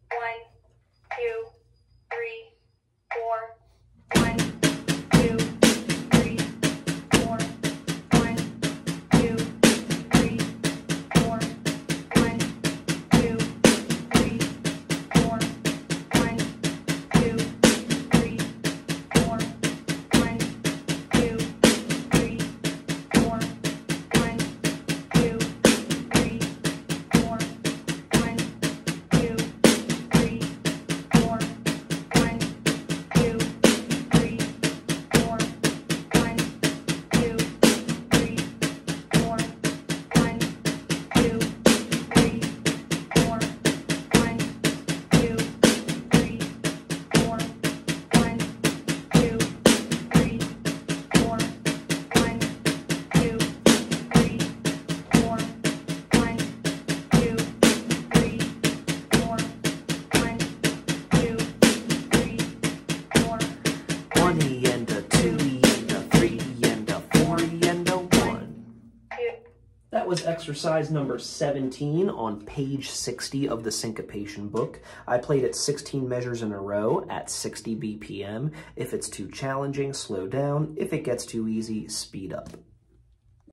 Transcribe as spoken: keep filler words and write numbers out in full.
one, two, three, four, one, two, three, four, one, two, three, four, one, two, three, four, one, two, three, four, one, two, three, four, one, two, three, four, one, two, three, four, one, two, three, four, one, two, three, four, one, two, three, four, one, two, three, four, one, two, three, four, one, two, three, four, one, two, three, four, one, two, three, four. One E and a two E and a three E and a four E and a one. That was exercise number seventeen on page sixty of the Syncopation book. I played it sixteen measures in a row at sixty B P M. If it's too challenging, slow down. If it gets too easy, speed up.